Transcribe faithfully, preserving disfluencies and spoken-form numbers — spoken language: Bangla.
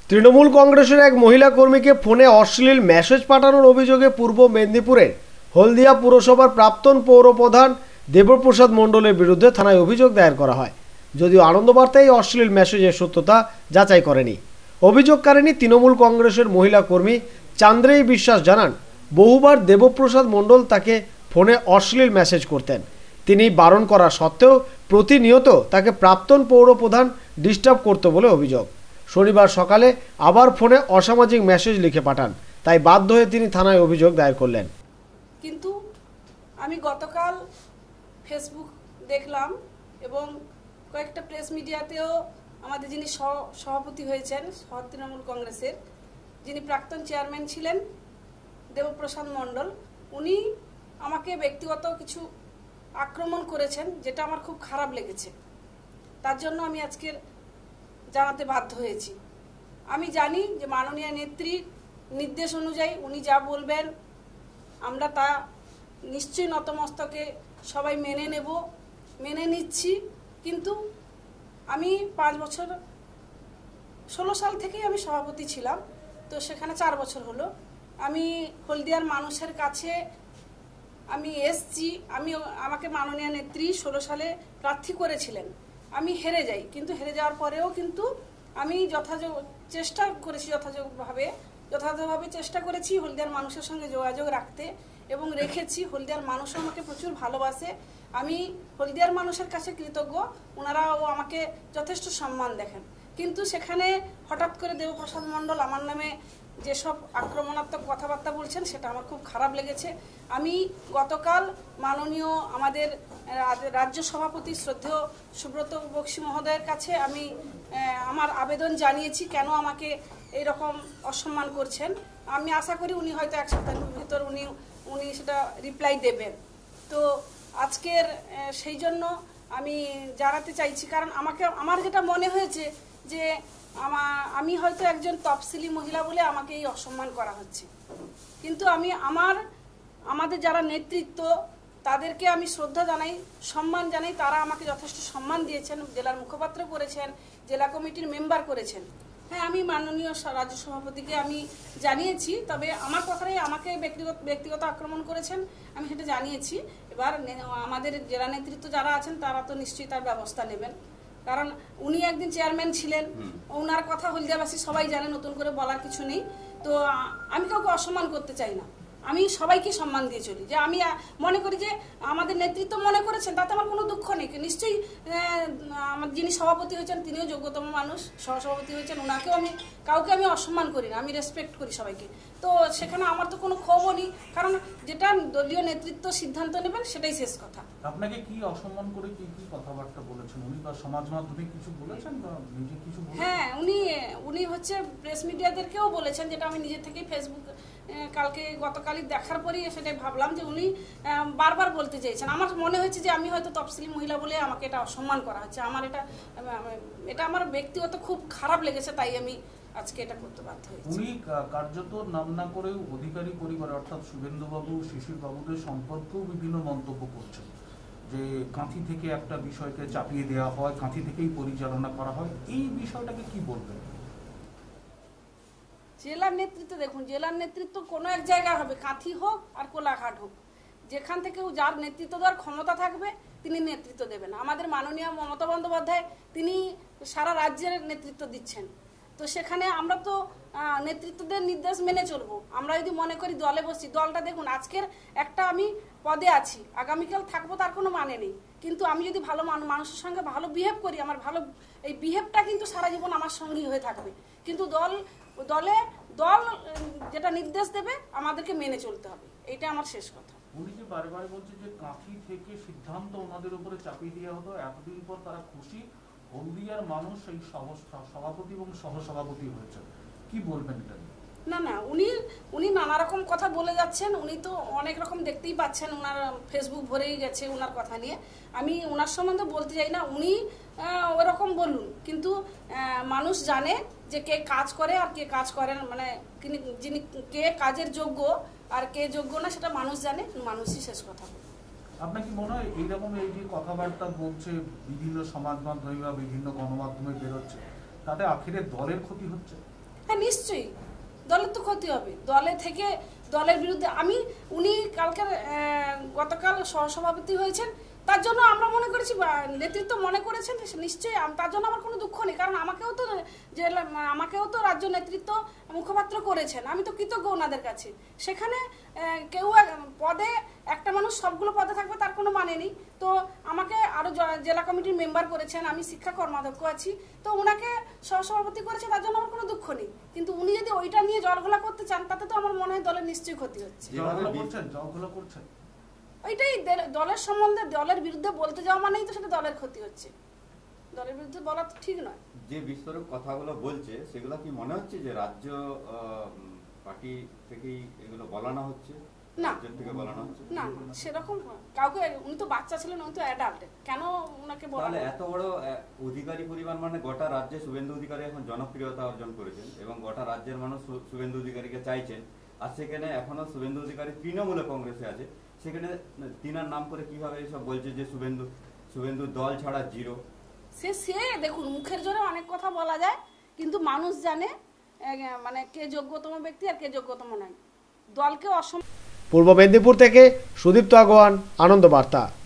তৃণমূল কংগ্রেসের এক মহিলা কর্মীকে ফোনে অশ্লীল মেসেজ পাঠানোর অভিযোগে পূর্ব মেদিনীপুরের হলদিয়া পুরসভার প্রাক্তন পৌরপ্রধান দেবপ্রসাদ মণ্ডলের বিরুদ্ধে থানায় অভিযোগ দায়ের করা হয়। যদিও আনন্দবার্তা এই অশ্লীল মেসেজের সত্যতা যাচাই করেনি। অভিযোগকারিণী তৃণমূল কংগ্রেসের মহিলা কর্মী চান্দ্রেয়ী বিশ্বাস জানান, বহুবার দেবপ্রসাদ মণ্ডল তাকে ফোনে অশ্লীল মেসেজ করতেন। তিনি বারণ করা সত্ত্বেও প্রতিনিয়ত তাকে প্রাক্তন পৌরপ্রধান ডিস্টার্ব করত বলে অভিযোগ। শনিবার সকালে আবার ফোনে অসামাজিক মেসেজ লিখে পাঠান, তাই বাধ্য হয়ে তিনি থানায় অভিযোগ দায়ের করলেন। কিন্তু আমি গতকাল ফেসবুক দেখলাম এবং কয়েকটা প্রেস মিডিয়াতেও আমাদের যিনি সভাপতি হয়েছেন শহর তৃণমূল কংগ্রেসের, যিনি প্রাক্তন চেয়ারম্যান ছিলেন দেবপ্রসাদ মণ্ডল, উনি আমাকে ব্যক্তিগত কিছু আক্রমণ করেছেন, যেটা আমার খুব খারাপ লেগেছে। তার জন্য আমি আজকের জানাতে বাধ্য হয়েছি। আমি জানি যে মাননীয় নেত্রীর নির্দেশ অনুযায়ী উনি যা বলবেন আমরা তা নিশ্চয়ই নতমস্তকে সবাই মেনে নেব, মেনে নিচ্ছি। কিন্তু আমি পাঁচ বছর ষোলো সাল থেকেই আমি সভাপতি ছিলাম, তো সেখানে চার বছর হলো আমি হলদিয়ার মানুষের কাছে আমি এসছি। আমি আমাকে মাননীয় নেত্রী ষোলো সালে প্রার্থী করেছিলেন, আমি হেরে যাই, কিন্তু হেরে যাওয়ার পরেও কিন্তু আমি যথাযোগ্য চেষ্টা করেছি যথাযোগ্যভাবে যথাযথভাবে চেষ্টা করেছি হলদিয়ার মানুষের সঙ্গে যোগাযোগ রাখতে এবং রেখেছি। হলদিয়ার মানুষ আমাকে প্রচুর ভালোবাসে, আমি হলদিয়ার মানুষের কাছে কৃতজ্ঞ, ওনারাও আমাকে যথেষ্ট সম্মান দেখেন। কিন্তু সেখানে হঠাৎ করে দেবপ্রসাদ মণ্ডল আমার নামে যেসব আক্রমণাত্মক কথাবার্তা বলছেন সেটা আমার খুব খারাপ লেগেছে। আমি গতকাল মাননীয় আমাদের রাজ্য সভাপতি শ্রদ্ধেয় সুব্রত বক্সী মহোদয়ের কাছে আমি আমার আবেদন জানিয়েছি কেন আমাকে এইরকম অসম্মান করছেন। আমি আশা করি উনি হয়তো এক সপ্তাহের ভিতর উনি উনি সেটা রিপ্লাই দেবেন। তো আজকের সেই জন্য আমি জানাতে চাইছি, কারণ আমাকে আমার যেটা মনে হয়েছে যে আমার আমি হয়তো একজন তফসিলি মহিলা বলে আমাকে এই অসম্মান করা হচ্ছে। কিন্তু আমি আমার আমাদের যারা নেতৃত্ব তাদেরকে আমি শ্রদ্ধা জানাই, সম্মান জানাই। তারা আমাকে যথেষ্ট সম্মান দিয়েছেন, জেলার মুখপাত্র করেছেন, জেলা কমিটির মেম্বার করেছেন। হ্যাঁ, আমি মাননীয় রাজ্য সভাপতিকে আমি জানিয়েছি, তবে আমার কথাই আমাকে ব্যক্তিগত ব্যক্তিগত আক্রমণ করেছেন, আমি সেটা জানিয়েছি। এবার আমাদের জেলা নেতৃত্ব যারা আছেন তারা তো নিশ্চয়ই তার ব্যবস্থা নেবেন, কারণ উনি একদিন চেয়ারম্যান ছিলেন, ওনার কথা হলদিয়াবাসী সবাই জানে, নতুন করে বলার কিছু নেই। তো আমি কাউকে অসম্মান করতে চাই না, আমি সবাইকে সম্মান দিয়ে চলি। যে আমি মনে করি যে আমাদের নেতৃত্ব মনে করেছেন তাতে আমার কোনো দুঃখ নেই। নিশ্চয়ই আমার যিনি সভাপতি হয়েছেন তিনিও যোগ্যতম মানুষ, সহসভাপতি হয়েছেন, ওনাকেও আমি কাউকে আমি অসম্মান করি না, আমি রেসপেক্ট করি সবাইকে। তো সেখানে আমার তো কোনো ক্ষোভও নেই, কারণ যেটা দলীয় নেতৃত্ব সিদ্ধান্ত নেবেন সেটাই শেষ কথা। আপনাকে কি অসম্মান করে কি কি কথাবার্তা বলেছেন উনি, বা সমাজ মাধ্যমে কিছু বলেছেন বা নিজে কিছু বলেছেন? হ্যাঁ, উনি উনি হচ্ছে প্রেস মিডিয়াদেরকেও বলেছেন, যেটা আমি নিজে থেকেই ফেসবুক কালকে গতকালই দেখার পরেই সেটাই ভাবলাম যে উনি বারবার বলতে চেয়েছেন। আমার মনে হয়েছে যে আমি হয়তো তফসিলি মহিলা বলে আমাকে এটা অসম্মান করা হচ্ছে। আমার এটা এটা আমার ব্যক্তিগত খুব খারাপ লেগেছে, তাই আমি আজকে এটা করতে বাধ্য হয়েছি। উনি কার্যত নাম না করেও অধিকারী পরিবার অর্থাৎ শুভেন্দুবাবু শিশির বাবুদের সম্পর্কেও বিভিন্ন মন্তব্য করছেন, যে কাঁথি থেকে একটা বিষয়কে চাপিয়ে দেওয়া হয়, কাঁথি থেকেই পরিচালনা করা হয়। এই বিষয়টাকে কি বলবেন? জেলার নেতৃত্ব দেখুন, জেলার নেতৃত্ব কোনো এক জায়গায় হবে, কাঁথি হোক আর কোলাঘাট হোক, যেখান থেকেও যার নেতৃত্ব দেওয়ার ক্ষমতা থাকবে তিনি নেতৃত্ব দেবেন। আমাদের মাননীয় মমতা বন্দ্যোপাধ্যায় তিনি সারা রাজ্যের নেতৃত্ব দিচ্ছেন, তো সেখানে আমরা তো নেতৃত্বদের নির্দেশ মেনে চলবো। আমরা যদি মনে করি দলে বসি, দলটা দেখুন আজকের একটা আমি পদে আছি, আগামীকাল থাকবো তার কোনো মানে নেই। কিন্তু আমি যদি ভালো মানুষের সঙ্গে ভালো বিহেভ করি, আমার ভালো এই বিহেভটা কিন্তু সারা জীবন আমার সঙ্গী হয়ে থাকবে। কিন্তু দল দলে দল যেটা নির্দেশ দেবে আমাদেরকে মেনে চলতে হবে, এটা আমার শেষ কথা। উনি যে বারবার বলছে যে কাঁথি থেকে সিদ্ধান্ত ওনাদের উপরে চাপিয়ে দেওয়া হতো, এতদিন পর তারা খুশি, হলদিয়ার মানুষ এই সভাপতি এবং সহসভাপতি হয়েছে, কি বলবেন এটা? না না, উনি উনি নানা রকম কথা বলে যাচ্ছেন, উনি তো অনেক রকম দেখতেই পাচ্ছেন, ওনার ফেসবুক ভরেই গেছে ওনার কথা নিয়ে। আমি ওনার সম্বন্ধে বলতে চাই না, উনি ওরকম বলুন, কিন্তু মানুষ জানে যে কে কাজ করে আর কে কাজ করেন, মানে যিনি কে কাজের যোগ্য আর কে যোগ্য না সেটা মানুষ জানে, মানুষই শেষ কথা। আপনার কি মনে হয় এইরকম এই যে কথাবার্তা বলছে বিভিন্ন সমাজ মাধ্যমে বা বিভিন্ন গণমাধ্যমে বেরোচ্ছে, তাতে আখেরে দলের ক্ষতি হচ্ছে? হ্যাঁ নিশ্চয়ই দলের তো ক্ষতি হবে। দলে থেকে দলের বিরুদ্ধে আমি উনি কালকে গতকাল সহসভাপতি হয়েছেন, তার জন্য আমরা মনে করেছি নেতৃত্ব মনে করেছেন নিশ্চয়ই, তার জন্য আমার কোনো দুঃখ নেই। কারণ আমাকেও তো জেলা আমাকেও তো রাজ্য নেতৃত্ব মুখপাত্র করেছেন, আমি তো কৃতজ্ঞ ওনাদের কাছে। সেখানে কেউ পদে একটা মানুষ সবগুলো পদে থাকবে তার কোনো মানে নেই। তো আমাকে আরও জেলা কমিটির মেম্বার করেছেন, আমি শিক্ষা কর্মাধ্যক্ষ আছি, তো ওনাকে সহসভাপতি করেছে, তার জন্য আমার কোনো দুঃখ নেই। কিন্তু উনি যদি ওইটা নিয়ে জলঘোলা করতে চান তাতে তো আমার মনে হয় দলের নিশ্চয়ই ক্ষতি হচ্ছে। ওইটাই দলের সম্বন্ধে দলের বিরুদ্ধে বলতে যাওয়া মানেই তো সেটা দলের ক্ষতি হচ্ছে, দলের বিরুদ্ধে বলা তো ঠিক নয়। যে বিস্ফোরক কথাগুলো বলছে সেগুলো কি মনে হচ্ছে যে রাজ্য পার্টি থেকেই এগুলো বলানো হচ্ছে? না না সেরকম কাউকে, উনি তো বাচ্চা ছিলেন, উনি তো অ্যাডাল্ট, কেন ওনাকে বলা? তাহলে এত বড় অধিকারী পরিবার, মানে গোটা রাজ্যে শুভেন্দু অধিকারী এখন জনপ্রিয়তা অর্জন করেছেন এবং গোটা রাজ্যের মানুষ শুভেন্দু অধিকারীকে চাইছেন, আর সেখানে এখনো শুভেন্দু অধিকারী তৃণমূলে কংগ্রেসে আছে, সেখানে তিনার নাম করে কিভাবে এসব বলছে যে শুভেন্দু শুভেন্দু দল ছাড়া জিরো? সে সে দেখুন মুখের জোরে অনেক কথা বলা যায়, কিন্তু মানুষ জানে মানে কে যোগ্যতম ব্যক্তি আর কে যোগ্যতম নয়। দলকে অসম পূর্ব মেদিনীপুর থেকে সুদীপ্ত আগোয়ান, আনন্দ বার্তা।